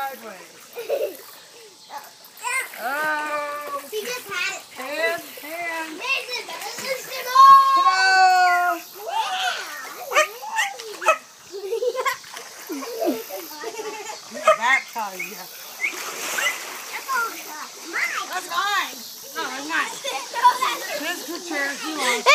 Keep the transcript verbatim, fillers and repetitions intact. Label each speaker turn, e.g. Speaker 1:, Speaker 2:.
Speaker 1: sideways. Oh.
Speaker 2: He just had it.
Speaker 1: Hand, hand.
Speaker 2: Mason, this is the
Speaker 1: Hello. Baptize you.
Speaker 2: That's mine.
Speaker 1: That's mine. No, that's mine. This is the chair if you want.